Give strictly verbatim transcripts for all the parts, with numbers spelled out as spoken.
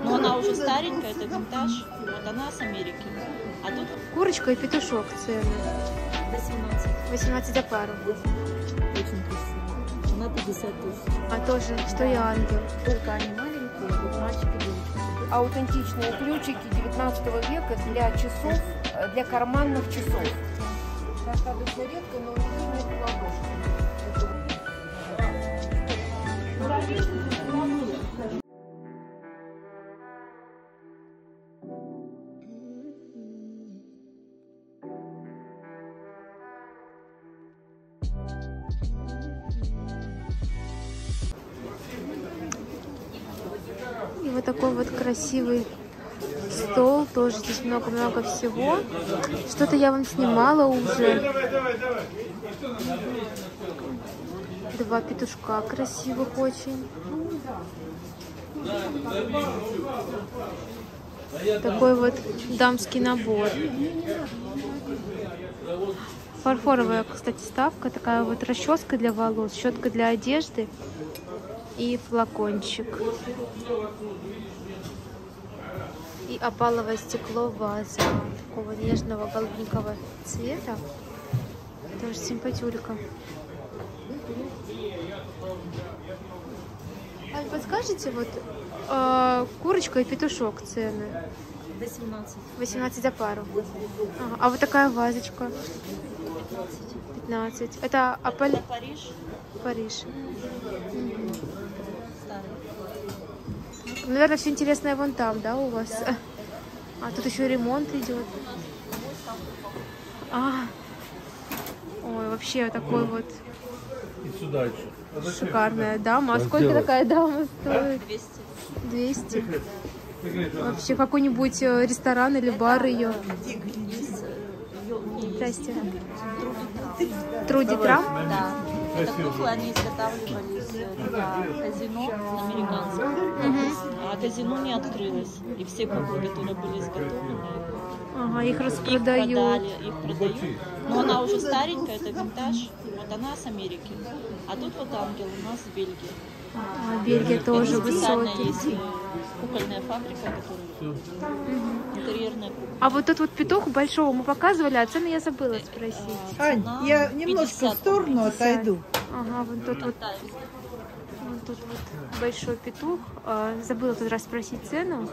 Но она уже старенькая, это винтаж. Вот она с Америки. А тут Курочка и петушок цены. восемнадцать. восемнадцать за пару. Очень красиво. Она пятьдесят тысяч. А тоже, что и ангел. Только они маленькие, вот мальчик и девочка. Аутентичные ключики девятнадцатого века для часов, для карманных часов. Достаточно редко, но нет ладошки. И вот такой вот красивый стол. Тоже здесь много-много всего. Что-то я вам снимала уже. Два петушка красивых очень. Такой вот дамский набор. Фарфоровая, кстати, ставка. Такая вот расческа для волос, щетка для одежды и флакончик. И опаловое стекло, ваза такого нежного голубенького цвета. Тоже симпатюлька. А подскажите, вот э, курочка и петушок цены? восемнадцать. восемнадцать за пару. Ага. А вот такая вазочка? пятнадцать. Это Аполь... Это Париж. Париж. Угу. Старый. Наверное, все интересное вон там, да, у вас? Да. А тут еще ремонт идет. А. Ой, вообще такой вот И сюда еще. шикарная дама. А сколько такая дама стоит? двести. двести. Вообще какой-нибудь ресторан или бар ее. Здрасте. Труди Трам? Да. Это куклы, они изготавливались для казино американского. Угу. А казино не открылось. И все куклы, которые были изготовлены, Ага, их их распродают. продали, их продают. Но она уже старенькая, это винтаж. Вот она с Америки. А тут вот ангел у нас с Бельгии. А, Бельгия тоже Это специально высокий. есть э, кукольная фабрика, которая интерьерная кукла. А вот тот вот петух большого мы показывали, а цены я забыла спросить. Ань, я немножко в сторону отойду. Ага, вот тот вот, вот тут вот большой петух. А, забыла тут раз спросить цену.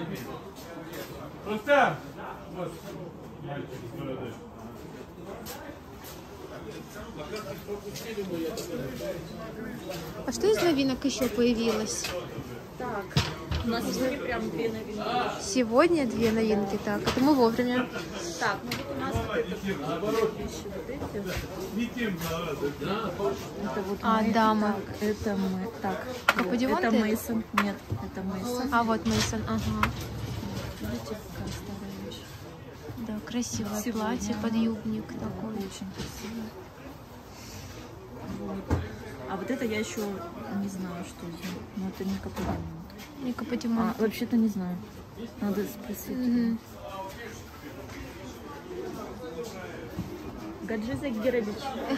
А что из новинок еще появилось? Так, у нас сегодня прям две новинки. Сегодня две новинки, так. Это мы вовремя. Так, ну вот у нас вот это вещи, вот эти. Это вот А, мы, дама. так, это мы, так. Каподимонте? Это Мейсон, нет, это Мейсон. А вот Мейсон, ага. Видите, какая старая вещь. Да, красивое Сегодня. платье, подъюбник такой. Очень красиво. Вот. А вот это я еще не знаю, что это. Но это не Каподимонте. Не А, Каподимонте. вообще-то не знаю. Надо спросить. Мгм. Гаджиза Герович.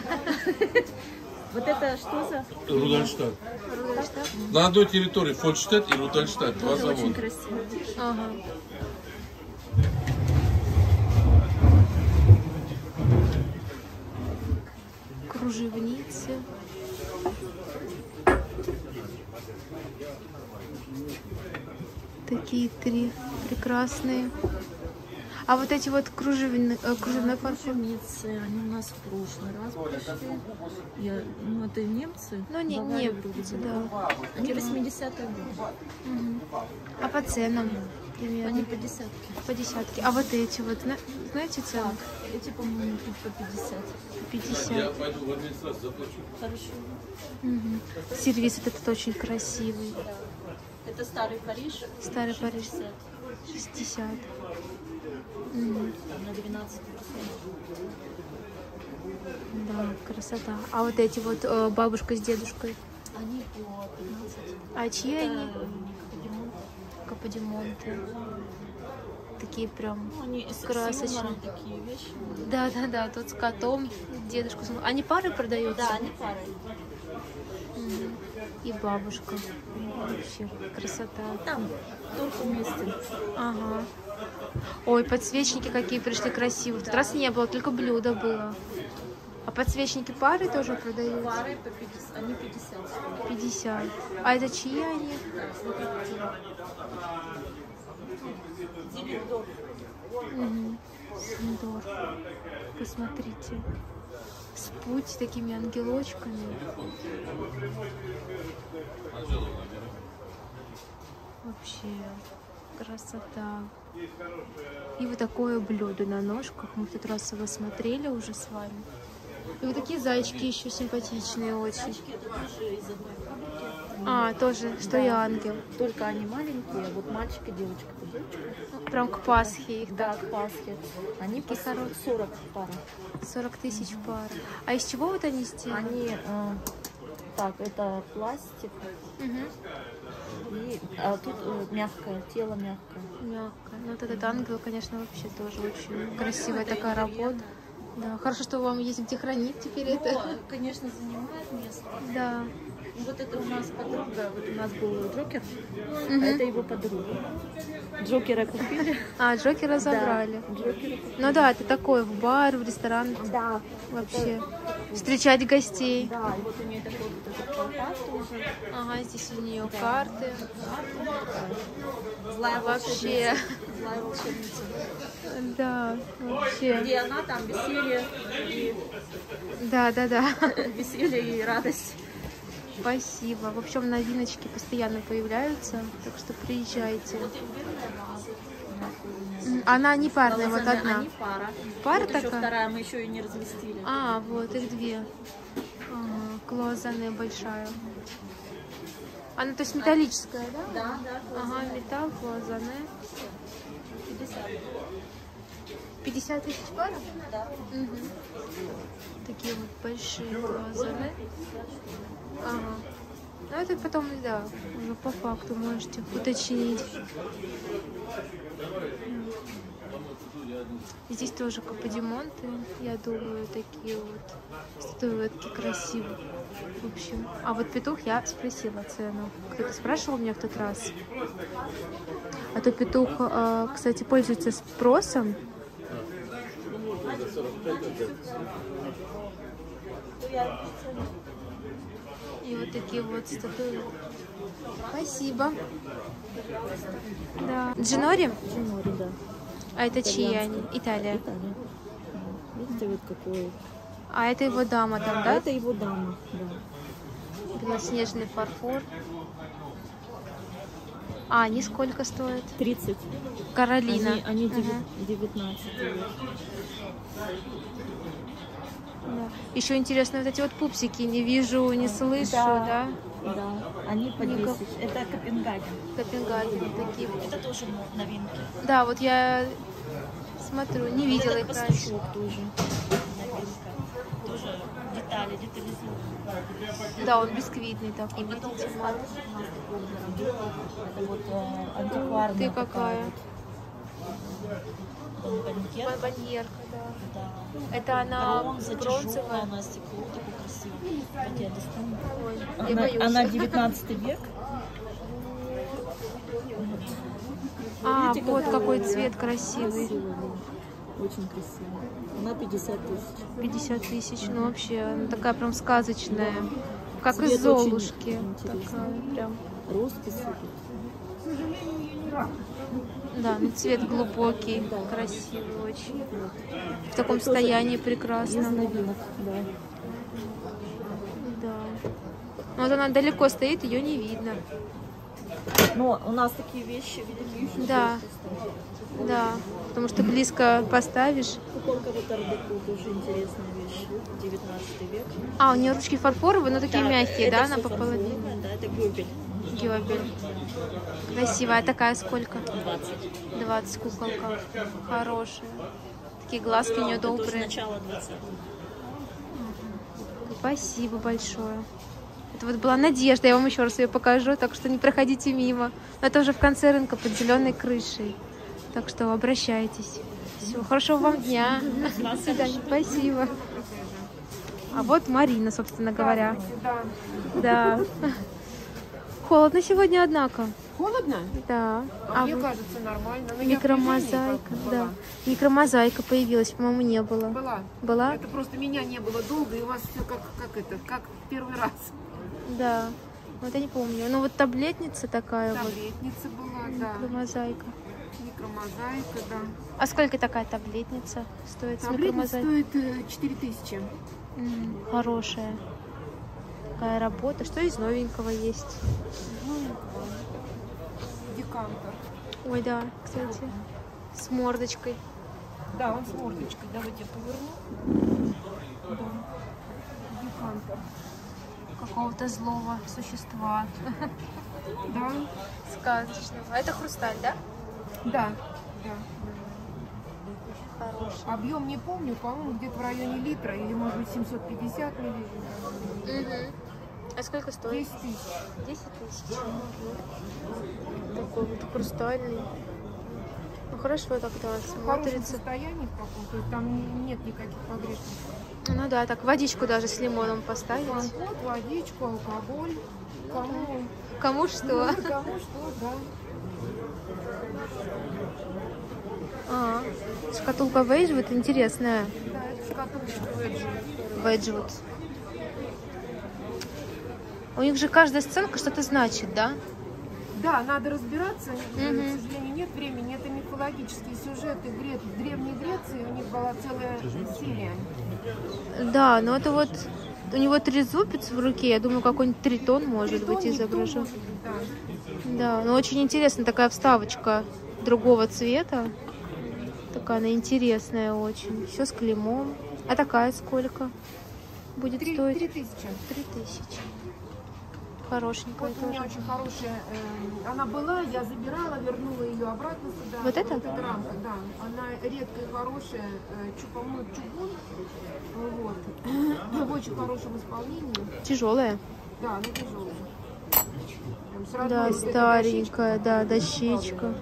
Вот это что за? Рудольштадт. Рудольштадт? На одной территории Фольштадт и Рудольштадт. Два Это очень завода. красиво. Ага. Кружевницы. Такие три прекрасные. А вот эти вот кружевные, э, кружевной фарфор. Кружевницы, они у нас в прошлый раз пришли. Я, ну, это немцы. Ну, не, Бавария не, вроде бы. да. Они восьмидесятые годы. Мгм. А по ценам? Примерно? Они по десятке. По десятке. А вот эти вот, зна- знаете цену? Эти, по-моему, по пятьдесят. пятьдесят. пойду в администрацию заплачу. Хорошо. Мгм. Сервис вот этот очень красивый. Это старый Париж. Старый Париж. шестьдесят. шестьдесят. Мгм. Там на двенадцать процентов. Да, красота. А вот эти вот э, бабушка с дедушкой. Они по пятнадцать. А чьи Это они? Каподимонте. Каподимонте. Такие прям Ну, они с красочные. юмором такие вещи. Да, да, да. Тут с котом, дедушку. Они пары продаются? Да, они парой. Мгм. И бабушка. Вообще красота. Там торт уместен. Ага. Ой, подсвечники какие пришли красивые. В тот раз не было, только блюдо было. А подсвечники пары тоже продаются? Пары по пятьдесят, они пятьдесят стоят. пятьдесят. А это чьи они? Дивидор. Угу. Синдор. Посмотрите. С путь такими ангелочками. Вообще красота. И вот такое блюдо на ножках. Мы в тот раз его смотрели уже с вами. И вот такие зайчики еще симпатичные очень. Зайчики это тоже из одной фабрики. А, тоже, что и ангел. Только они маленькие, вот мальчик и девочка. девочка. Прям к Пасхе их, Да, к Пасхе. Они по сорок пара. сорок тысяч пара. А из чего вот они сделаны? Они, э, так, это пластик. Угу. И а тут э, мягкое, тело мягкое. Мягко. Ну, вот этот ангел, конечно, вообще тоже очень красивая такая работа. Да, хорошо, что вам есть где хранить теперь это. Ну, конечно, занимает место. Да. Вот это у нас подруга, вот у нас был Джокер, Мгм. а это его подруга. Джокера купили. А, Джокера забрали. Да, Джокера. Ну да, это такое, в бар, в ресторан Да, вообще. Встречать гостей. да, и вот у нее такой вот этот колпак тоже. Ага, здесь у нее карты. Злая Вообще. волшебница. Злая волшебница. Да, вообще. Где она, там веселье и Да, да, да. веселье и радость. Спасибо. В общем, новиночки постоянно появляются, так что приезжайте. М, Она не парная, вот одна. Они пара. Пара вот еще такая? вторая, мы еще и не разместили. А, вот их две. Ага, клоазане большая. Она, то есть, металлическая, да? Да, да. Ага, металл, клоазане. пятьдесят. пятьдесят тысяч пара? Да. Угу. Такие вот большие клоазане. Ага. Ну, это потом, да, уже по факту можете уточнить. Здесь тоже каподимонты, я думаю, такие вот статуэтки красивые. В общем, а вот петух я спросила цену. Кто-то спрашивал меня в тот раз. А то петух, э, кстати, пользуется спросом. И вот такие вот статуи. Спасибо. Да. Джинори? Джинори, да. А это чьи они? Италия. Италия. Видите, вот какой. А это его дама там, да? Это его дама, да. Белоснежный фарфор. А они сколько стоят? тридцать. Каролина. Они, они Ага. девятнадцать. Да. Еще интересно, вот эти вот пупсики не вижу, не слышу, да? Да. Да. Они по Никак. десять. Это Копенгаген. Копенгаген такие. Это тоже новинки. Да, вот я смотрю, не видела их раньше. Пастушок тоже. Новинка. Тоже детали, детализированы. Да, он бисквитный такой. И потом видите, фестиваль у нас такой уже. Это вот э, антикварная. Ты какая? Вот. Банкет. Баньерка, да. Да. Это она Бронза, бронзовая. тяжелая, она стекло такое красивое. Вот я достану. Ой, я Она, боюсь. она девятнадцатый век. А, Видите, вот какая какой она? цвет красивый. Красивая, да. Очень красивая. Она пятьдесят тысяч. пятьдесят тысяч, ну вообще, она такая прям сказочная. Как Цвет из очень Золушки. интересный. Такая прям. Росписи. Да, ну цвет глубокий, Да. красивый очень. В таком состоянии Из прекрасно. новинок, да. Да. Ну, вот она далеко стоит, ее не видно. Но у нас такие вещи, видите, еще Да. больше стоят. Да, потому что близко поставишь. Только вот Ардеко, тоже интересная вещь. девятнадцатый век. А, у нее ручки фарфоровые, но такие Да, мягкие, это да, всё на пополовину. фарфоровое, Да, это гёбель. Гёбель. Красивая. А такая сколько? двадцать. двадцать куколка. Хорошая. Такие глазки у нее Это уже добрые. начало двадцатого. Спасибо большое. Это вот была Надежда, я вам еще раз ее покажу, так что не проходите мимо. Но это уже в конце рынка под зеленой крышей. Так что обращайтесь. Все, хорошего вам дня. До свидания. Спасибо. А вот Марина, собственно говоря. Да. холодно сегодня, однако. Холодно? Да. А, А мне вы- кажется, нормально. Но я в Микромозаика, Казани да. была. Микромозаика появилась, по-моему, не было. Была. Была? Это просто меня не было долго, и у вас все как, как это, как первый раз. Да. Вот я не помню. Ну вот таблетница такая Таблетница была, вот. да. Микромозаика. Микромозаика, да. А сколько такая таблетница стоит с Таблетница микромозаикой? стоит э, четыре тысячи. М, Хорошая. Такая работа. Что из новенького есть? Ну, декантер. Ой, да, кстати. С мордочкой. Да, он с мордочкой. Давайте я поверну. Да. Декантер. Какого-то злого существа. Да, Сказочного. А это хрусталь, да? да, да. Хороший. Объем не помню, по-моему, где-то в районе литра, или, может быть, семьсот пятьдесят миллилитров. Угу. А сколько стоит? десять тысяч. десять тысяч. Такой вот хрустальный. Ну хорошо тогда В хорошем смотрится. состоянии в каком, то есть там нет никаких погрешностей. Ну да, так водичку даже с лимоном поставить. Компот, водичку, алкоголь. Кому, Кому что? кому что, да. А, шкатулка Wedgwood интересная. Да, это шкатулочка Wedgwood. Wedgwood. У них же каждая сценка что-то значит, да? Да, надо разбираться. Мгм. К сожалению, нет времени. Это мифологические сюжеты. Гре- В Древней Греции у них была целая серия. Да, но это вот у него трезубец в руке. Я думаю, какой-нибудь тритон может Тритон, быть Нептун, изображен. может быть, да. Да, но очень интересно, такая вставочка другого цвета. Такая она интересная очень. Все с клеймом. А такая сколько будет Три стоить? три тысячи. Три тысячи. Хорошенькая Вот у меня тоже. очень хорошая. э, она была, я забирала, вернула ее обратно сюда. Вот это? Вот эта рамка, да. Она редкая, хорошая. Э, чу- по-моему, чугун. Вот. В очень хорошем исполнении. Тяжелая. Да, она тяжелая. Прям с родной Да, вот этой старенькая, да, дощечка.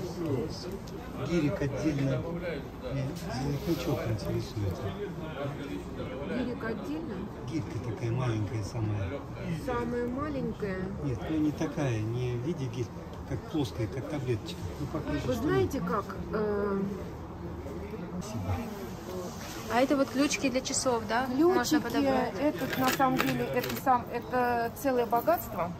Гирик отдельно. Зеленячок интересует. дощечкой. Гирик отдельно. Гирька такая маленькая самая. Самая маленькая. Нет, ну не такая, не в виде гирь, как плоская, как таблеточка. Ну, похоже, Вы что знаете как? э, спасибо. А это вот ключики для часов, да? Можно Ключики, подобрать. это на самом деле это сам это целое богатство,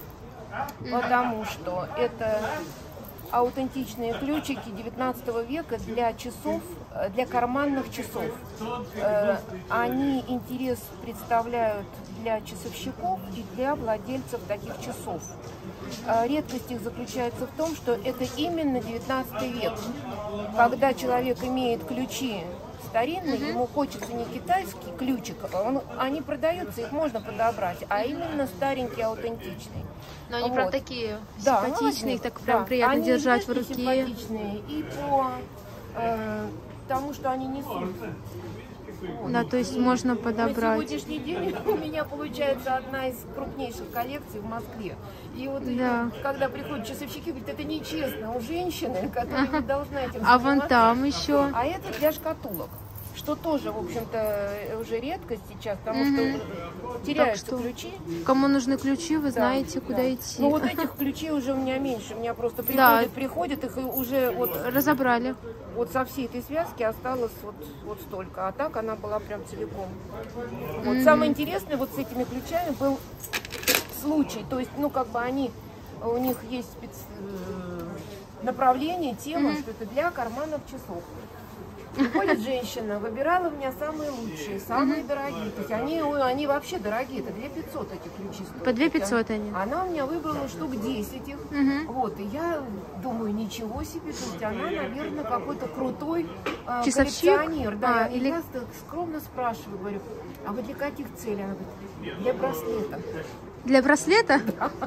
потому что это аутентичные ключики девятнадцатого века для часов, э, для карманных часов. Э, Они интерес представляют для часовщиков и для владельцев таких часов. Э, Редкость их заключается в том, что это именно девятнадцатый век, когда человек имеет ключи старинные, ему хочется не китайский ключик, а он, они продаются, их можно подобрать, а именно старенький, аутентичный. Но они прям Вот. такие Да, симпатичные, их так прям да. приятно Они держать в внешне руке. симпатичные и по э, тому, что они несут. Вот. Да, то есть можно На подобрать. сегодняшний день у меня получается одна из крупнейших коллекций в Москве. И вот Да. когда приходят часовщики, говорят, это нечестно у женщины, которая не должна этим А вон заниматься. там еще. А это для шкатулок. Что тоже, в общем-то, уже редкость сейчас, потому Мгм. что теряются что ключи. Кому нужны ключи, вы Да, знаете, куда да. идти. Ну вот этих ключей уже у меня меньше. У меня просто Да. приходят, приходят, их и уже вот, Разобрали. вот со всей этой связки осталось вот, вот столько. А так она была прям целиком. Вот. Самое интересное вот с этими ключами был случай. То есть, ну как бы они, у них есть спец... э, направление, тема, что это для карманных часов. Приходит женщина, выбирала у меня самые лучшие, самые дорогие. То есть они, ой, они вообще дорогие, это две тысячи пятьсот этих ключи стоят. По две тысячи пятьсот они. Она у меня выбрала штук десять их. Мгм. Вот, и я думаю, ничего себе, то есть она, наверное, какой-то крутой э, Часовщик? коллекционер. Да, А, и или- я так скромно спрашиваю, говорю, а вы для каких целей? Она говорит, для браслета. Для браслета?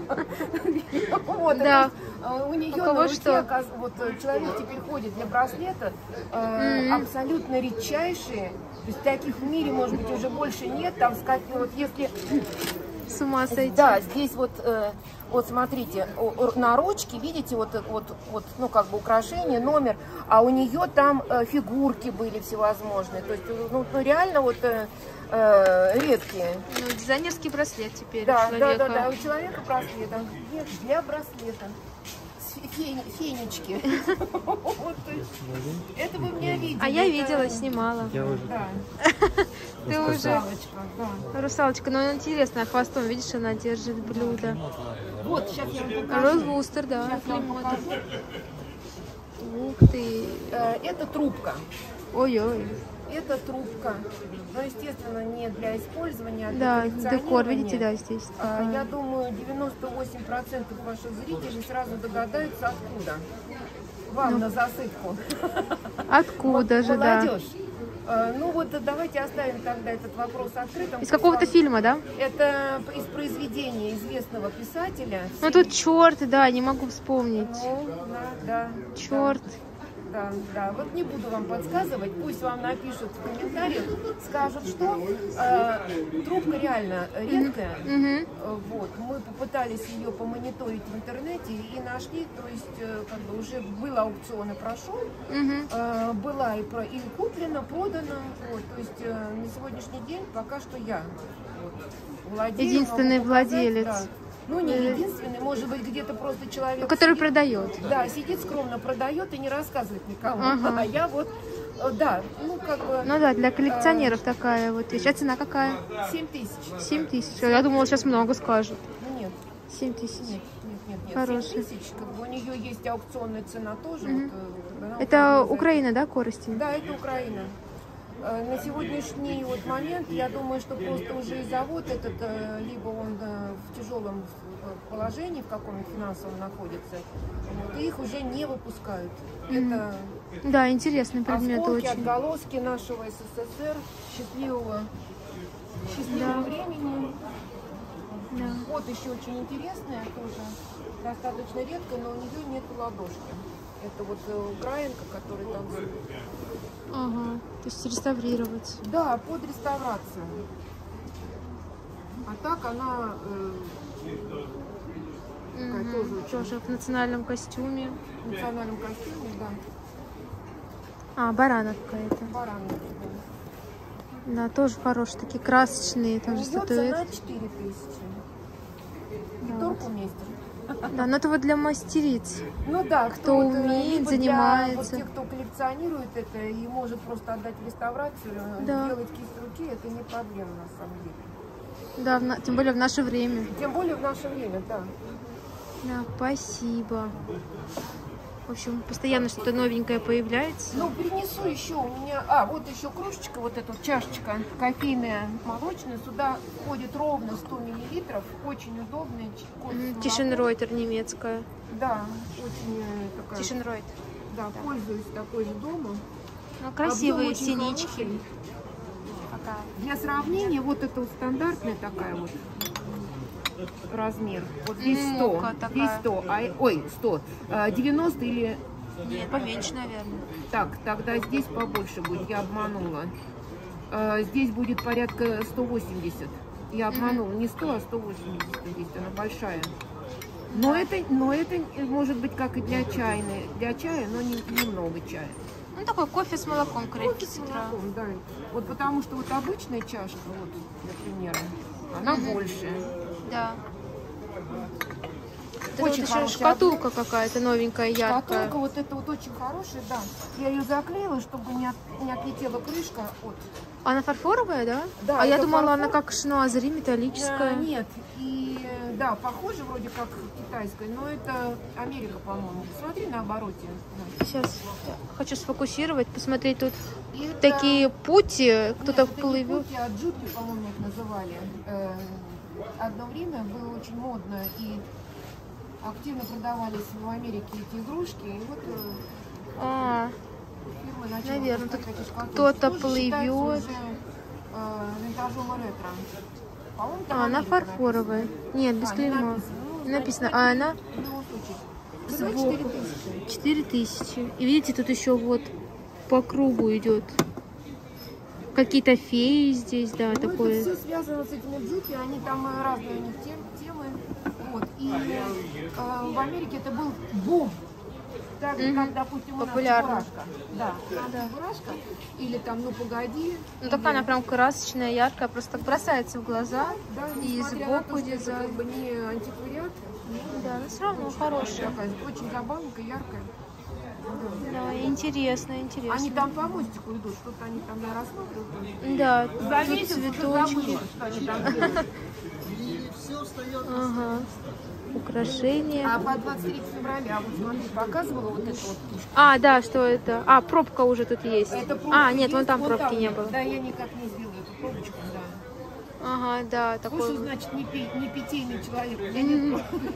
Вот, Да. то есть, э, у нее У кого на руке, что? оказ- вот э, человек теперь ходит для браслета, э, абсолютно редчайшие, то есть таких в мире, может быть, уже больше нет, там сказать, ну, вот если С ума сойти. Да, здесь вот, э, вот смотрите, о- на ручке, видите, вот, вот, вот, ну, как бы украшение, номер, а у нее там э, фигурки были всевозможные. То есть, ну, ну, реально вот э, э, редкие. Ну, дизайнерский браслет теперь Да, у да, человека. да, да, у человека браслет, а где для браслета. Фени- фенечки. Вот, то есть, это вы меня видели. А я это- видела, снимала. Я уже Да, Ты уже... русалочка, да. Русалочка, но она интересная, хвостом, видишь, она держит блюдо. Вот, сейчас я вам покажу. Розбустер, да, Сейчас я вам клеймо. покажу. Ух ты. Э, Это трубка. Ой-ой. Это трубка. Но, естественно, не для использования, а для Да, коллекционирования. декор, видите, да, здесь. А, такая. Я думаю, девяносто восемь процентов ваших зрителей сразу догадаются, откуда. Вам на засыпку. Откуда же, да? Молодежь. А, Ну вот давайте оставим тогда этот вопрос открытым. Из какого-то фильма, да? Это из произведения известного писателя. Ну тут черт, да, не могу вспомнить. Ну, да, да. Черт. Да, да. Вот не буду вам подсказывать, пусть вам напишут в комментариях, скажут, что э, трубка реально редкая. Угу. Э, Вот, мы попытались ее помониторить в интернете и нашли, то есть э, как бы уже был аукцион и прошел, Угу. э, была и, про, и куплена, продана, вот, то есть э, на сегодняшний день пока что я вот, владею, Единственный могу показать, владелец. да. Ну не единственный, может быть где-то просто человек, Ну, который сидит, продает. да, сидит скромно, продает и не рассказывает никому, Ага. а я вот, э, да, ну как бы Ну да, для коллекционеров такая вот вещь. А цена какая? семь тысяч, семь тысяч. Я думала, сейчас много скажут. ну нет. семь тысяч. Нет, нет, нет, нет. Хороший. семь тысяч, как бы у нее есть аукционная цена тоже. Вот, э, она Это указана. Украина, да, Коростень? Да, это Украина. Э, На сегодняшний вот момент, я думаю, что просто уже и завод этот, э, либо он э, в тяжелом э, положении, в каком-нибудь финансовом находится, вот, и их уже не выпускают. Это Да, интересный предмет осколки, очень. отголоски нашего СССР, счастливого, счастливого времени. Да. Вот еще очень интересная, тоже достаточно редкая, но у нее нет ладошки. Это вот э, украинка, которая танцует. Ага. То есть реставрировать. Да, под реставрацию. А так она э, такая Мгм. тоже очень Тоже в национальном костюме. в национальном костюме, да, А, баранов какая-то. баранка. Да, тоже хорошие, такие красочные, У тоже нее цена статуэтки. четыре тысячи. И торг уместен. Да, но это вот для мастериц. Ну да, Кто вот, э, умеет, либо занимается. Для, вот, тех, кто коллекционирует это и может просто отдать в реставрацию, Да. делать кисть руки, это не проблема на самом деле. Да, в на- тем более в наше время. Тем более в наше время, да. Да, спасибо. В общем, постоянно что-то новенькое появляется. Ну, принесу еще у меня... А, вот еще кружечка, вот эта вот чашечка кофейная, молочная. Сюда входит ровно сто миллилитров. Очень удобная. ч- кофе с молоком. Тишенройтер немецкая. Да, очень э, такая... Тишенройтер. Да, пользуюсь такой же дома. Ну, красивые Объем очень синички. хороший. Какая? Для сравнения, вот это вот стандартная такая вот размер. Вот здесь сто. Мука такая. Здесь сто. А, ой, сто. А, девяносто или... Нет, поменьше, наверное. Так, тогда здесь побольше будет. Я обманула. А, здесь будет порядка сто восемьдесят. Я обманула. Не сто, а сто восемьдесят здесь. Она большая. Но это, но это может быть как и для чайной. Для чая, но не, немного чая. Ну, такой кофе с молоком крепкий С с утра. молоком, да. Вот потому что вот обычная чашка, вот, для примера, она больше. Да. Это Очень вот еще хороший шкатулка какая-то новенькая, яркая. Шкатулка вот эта вот очень хорошая, да. Я ее заклеила, чтобы не, от, не отлетела крышка от... Она фарфоровая, да? Да, а я это думала, фарфор. она как шнуазри металлическая. А, нет, и да, похоже вроде как китайская, но это Америка, по-моему. Смотри на обороте. Да. Сейчас я хочу сфокусировать, посмотреть тут И это- такие пути, кто-то Нет, это не плывет. пути, а джутки, по-моему, их называли. Э, Одно время было очень модно и активно продавались в Америке эти игрушки. И вот э, А, фирма начала Наверное, выпускать тут эти шкатулки. кто-то Тоже считается плывет. уже, э, винтажом и ретро. По-моему, там а она Америка фарфоровая. написано. Нет, без А, не клейма. написано. Ну, Написано, значит, а она в любом случае. Ну, давай сбоку. четыре тысячи. четыре тысячи. И видите, тут еще вот по кругу идет какие-то феи здесь, да, Ну, такое. это все связано с этими джупи, они там э, разные у них тем- темы. Вот. И э, в Америке это был бум. Так же, как, допустим, у нас Популярно. Чебурашка. Да, да. Чебурашка. Или там, ну погоди. Ну, такая она прям красочная, яркая, просто так бросается в глаза. Да, И несмотря на сбоку то, что это дизайн. как бы не антиквариат, Да, но все равно хорошая. такая очень забавненькая, яркая. Да, интересно, интересно. Они там по мостику идут, что-то они там я рассматриваю. Да, За тут месяц уже цветочки. забыла, что они там делают. Ага. Украшения. А по двадцать третьего февраля, а вот смотри, показывала вот эту вот птичку. А, да, что это? А, пробка уже тут есть. Это пробки А, нет, есть, вон там вот пробки не было. Да, я никак не сделаю эту пробочку, да. Ага, да, Ну, что такой. значит не, пи- не питейный человек? Я не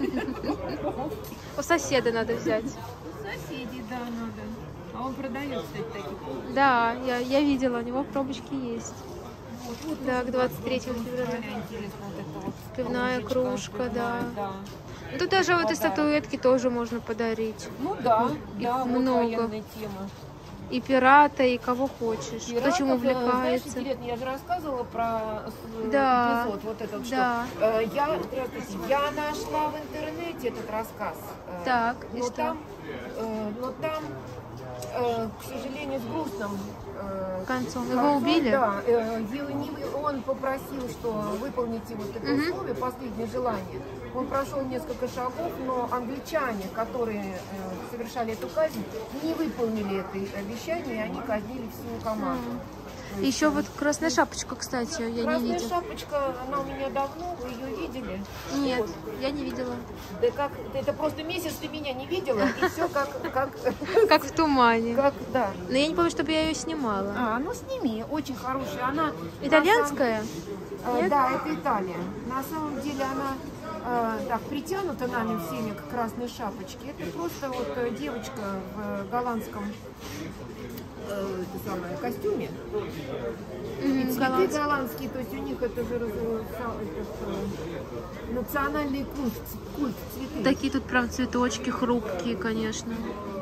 У соседа надо взять. Соседей, да, надо. А он продает, кстати, таких. Да, я, я видела, у него пробочки есть. Вот, вот Так, тоже двадцать третьего февраля. интересно вот это вот. Пивная кружка, да. Да. Ну, тут даже вот и статуэтки тоже можно подарить. Ну да, да, вот много. военная тема. И пирата, и кого хочешь. Кто Пиратов, чем э, увлекается. Знаешь, интересно, я же рассказывала про э, Да. эпизод, вот этот, Да. что э, я, здравствуйте, я нашла в интернете этот рассказ. э, Так, и но что? там, э, но там, э, к сожалению, с грустным э, Концом. Его концом, убили? Да, э, его не вы- он попросил, что выполните вот это Мгм. условие, последнее желание. Он прошел несколько шагов, но англичане, которые э, совершали эту казнь, не выполнили это обещание, и они казнили всю команду. То есть, Еще вот красная шапочка, кстати, я не Красная видела. шапочка, она у меня давно, вы ее видели? Нет, Вот. я не видела. Да как, это просто месяц ты меня не видела, и все как, как, Как в тумане. как, да. Но я не помню, чтобы я ее снимала. А, ну сними, очень хорошая. Она Итальянская? на самом- э, Да, это Италия. На самом деле она э, так притянута нами всеми к красной шапочке. Это просто вот э, девочка в голландском э, это самое, костюме. И Мгм, цветы голландская. голландские, то есть у них это же раз- са- этот, э, национальный культ, культ цветы. Такие тут прям цветочки хрупкие, конечно.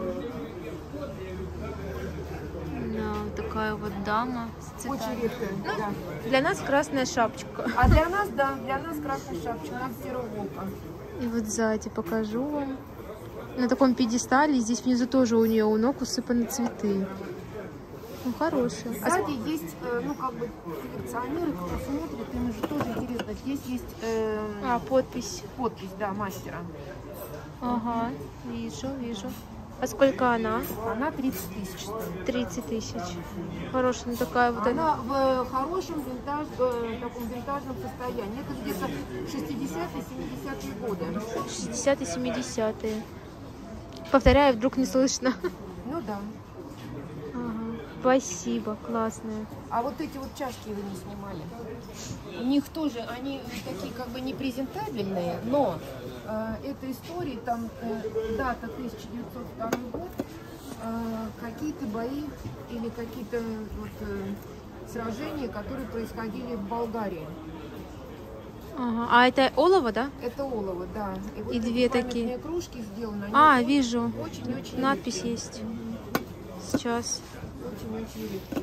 Да, вот такая вот дама с цветами. Очень редкая. Да. Для нас красная шапочка. А для нас, да, для нас красная шапочка, у нас серого волка. И вот сзади покажу вам. На таком пьедестале, здесь внизу тоже у нее у ног усыпаны цветы. Ну, хорошая. А с- Сзади есть, э, ну, как бы, коллекционеры, кто смотрит, им же тоже интересно. Здесь есть э, А, подпись. подпись, да, мастера. Ага, вижу, вижу. А сколько она? Она тридцать тысяч стоит. тридцать тысяч. Хорошая, ну такая вот она. Она в хорошем винтаж, э, таком винтажном состоянии. Это где-то шестидесятые семидесятые годы. шестидесятые семидесятые. Повторяю, вдруг не слышно. Ну да. Ага. Спасибо, классная. А вот эти вот чашки вы не снимали. У них тоже, они такие как бы не презентабельные, но э, эта история, там э, дата тысяча девятьсот второй год, э, какие-то бои или какие-то вот, э, сражения, которые происходили в Болгарии. Ага. А это олово, да? Это олово, да. вот И эти две памятные такие. кружки сделаны. они А, очень- вижу. Очень-очень Надпись редкие. есть. Сейчас. Очень-очень редкие.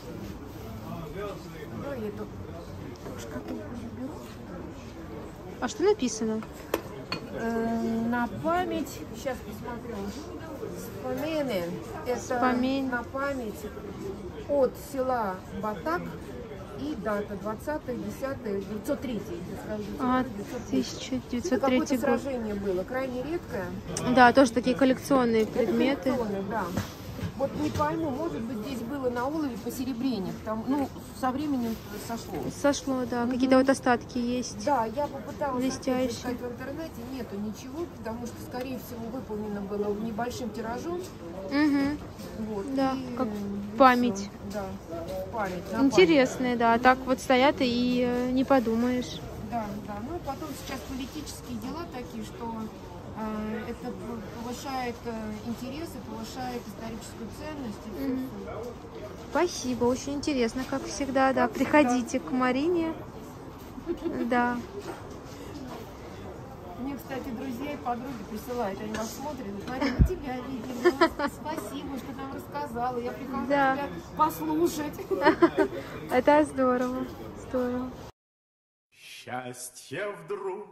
Ну, и эту шкатулку заберу. А что написано? Э, на память, сейчас посмотрю. Вспомены. Это Вспомин. на память от села Батак и дата двадцатое десятое девятьсот третий. А, девятьсот третий. тысяча Это девятьсот какое-то третий год. сражение было, крайне редкое. Да, тоже такие коллекционные Это предметы. коллекционное, да. Вот не пойму, может быть, здесь было на олове посеребрение, там, ну, со временем сошло. Сошло, да. Какие-то вот остатки есть. Да, я попыталась опять Блестящий. искать в интернете, нету ничего, потому что, скорее всего, выполнено было небольшим тиражом. Угу. Вот, Да, и, как и память. всё. Да, память. на Интересные, да. Так вот стоят и э, не подумаешь. память. Да, да. Ну и потом сейчас политические дела такие, что э, это п- повышает э, интересы, повышает историческую ценность. И всё, Мгм. всё. Спасибо, очень интересно, как всегда, да. Приходите к Марине. Да. Мне, кстати, друзья и подруги присылают, они нас смотрят, говорят, Марина, мы тебя видели, ну, спасибо, что нам рассказала, я прихожу Да. тебя послушать. Это здорово, здорово. Счастье вдруг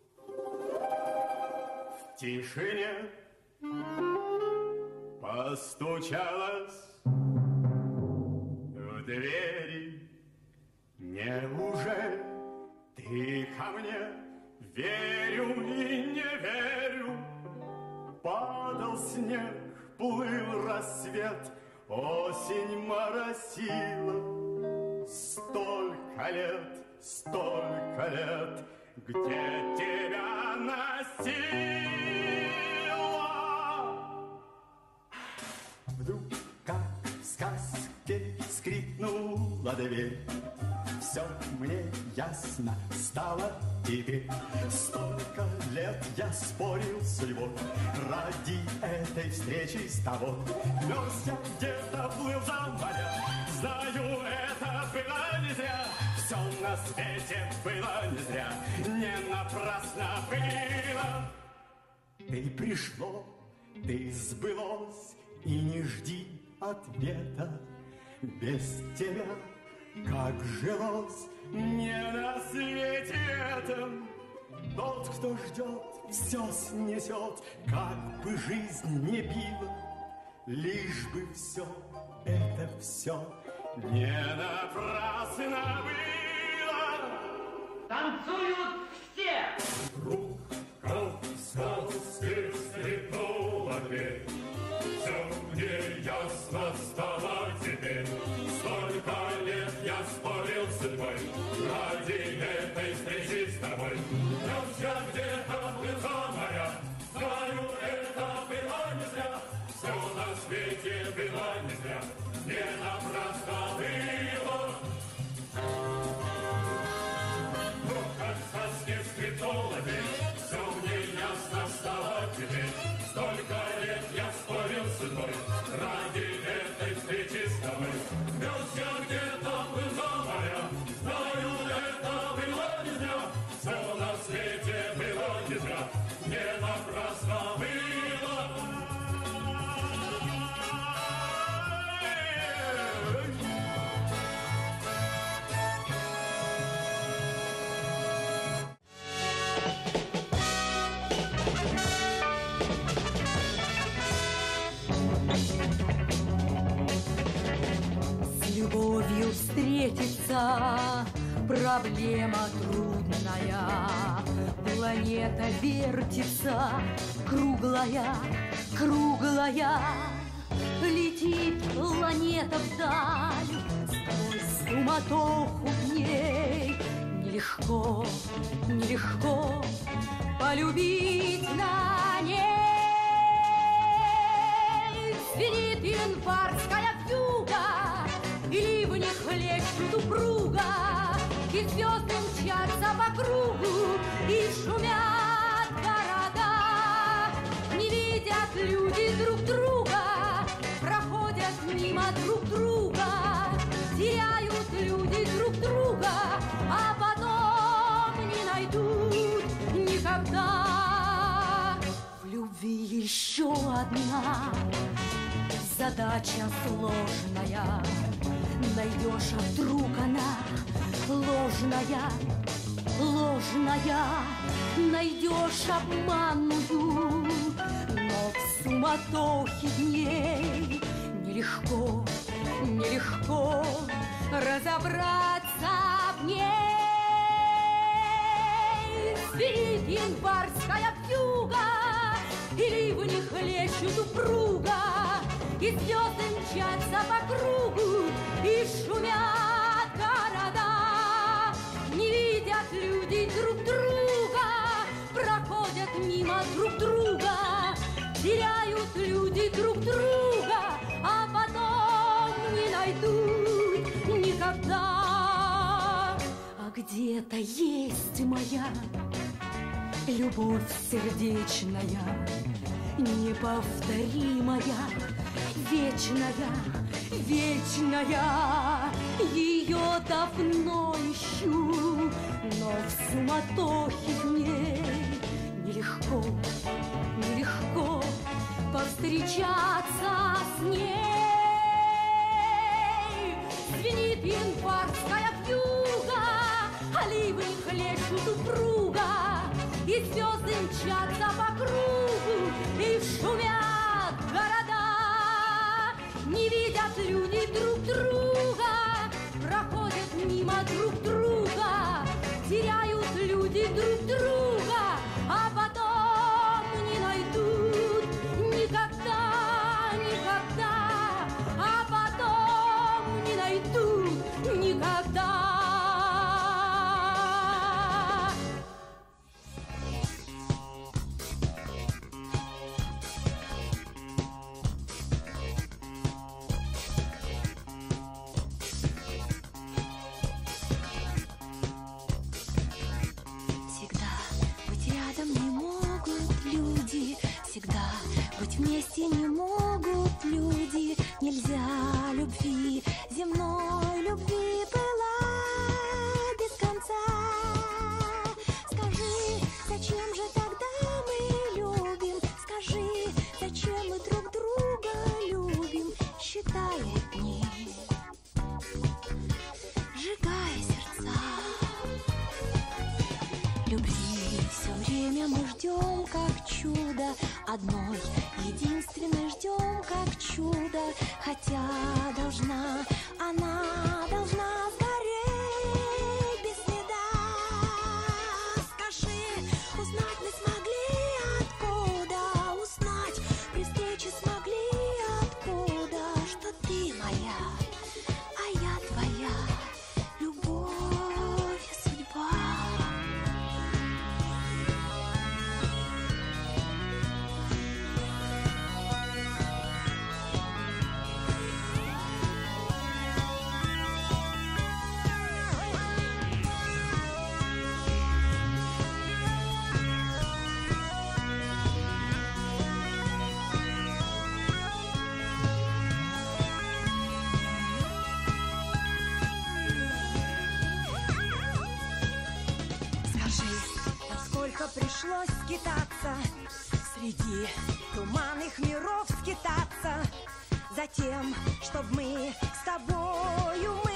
в тишине постучалось в двери. Неужели ты ко мне? Верю и не верю. Падал снег, плыл рассвет, осень моросила. Столько лет, столько лет, где тебя носила. Вдруг, как в сказке, скрипнула дверь. Все мне ясно стало теперь. Столько лет я спорил с судьбой ради этой встречи с тобой. Мерз я где-то, плыл за моря. Знаю, это было не зря. Все на свете было не зря. Не напрасно было. Ты пришло, ты сбылось, и не жди ответа. Без тебя как жилось мне на свете этом. Тот, кто ждет, все снесет, как бы жизнь не била. Лишь бы все, это все не напрасно было. Танцуют все! Вдруг, как в сказке, скрипнула дверь. Все мне ясно стало теперь. Столько лет я спорил с судьбой ради этой встречи с тобой. Мерз я где-то, плыл за моря. Знаю, это было не зря. Все на свете было не зря. Не напрасно было. Вдруг, как в сказке, скрипнула дверь. Все мне ясно стало теперь. Столько лет я спорил с судьбой ради этой встречи с тобой. Мерз я где-то, плыл за моря. Знаю, это было не зря. Все на свете было не зря. Не напрасно было. С любовью встретиться проблема трудная. Планета вертится, круглая, круглая. Летит планета вдаль, сквозь суматоху в ней. Нелегко, нелегко полюбить на ней. Звенит январская вьюга, и ливни хлещут упруга, и звезды мчатся по кругу, и шумят города. Не видят люди друг друга, проходят мимо друг друга, теряют люди друг друга, а потом не найдут никогда. В любви еще одна задача сложная. Найдешь, а вдруг она ложная, ложная. Найдешь обманную, но в суматохе дней нелегко, нелегко разобраться в ней. Звенит январская вьюга, и ливни хлещут упруга, и звезды мчатся по кругу, и шумят города. Не видят люди друг друга, проходят мимо друг друга, теряют люди друг друга, а потом не найдут никогда. А где-то есть моя любовь сердечная, неповторимая, вечная, вечная. Ее давно ищу, но в суматохе дней нелегко, нелегко повстречаться с ней. Звенит январская вьюга, оливы хлещут упруга, и звезды мчатся по кругу, и шумят города. Не видят люди друг друга, проходят мимо друг друга, теряют люди друг друга, а потом не найдут никогда, никогда, а потом не найдут никогда. Всегда быть вместе не могут люди. Нельзя любви, земной любви пылать без конца. Скажи, зачем же тогда мы любим? Скажи, зачем мы друг друга любим? Считая дни, сжигая сердца. Любви все время мы ждем, как чудо. Одной единственной ждем, как чудо. Хотя должна, она должна сгореть без следа. Скажи, узнать мы смогли откуда? Узнать при встрече смогли откуда? Что ты моя, а я твоя. Любовь и судьба. Пришлось скитаться среди туманных миров, скитаться за тем, чтоб мы с тобою мы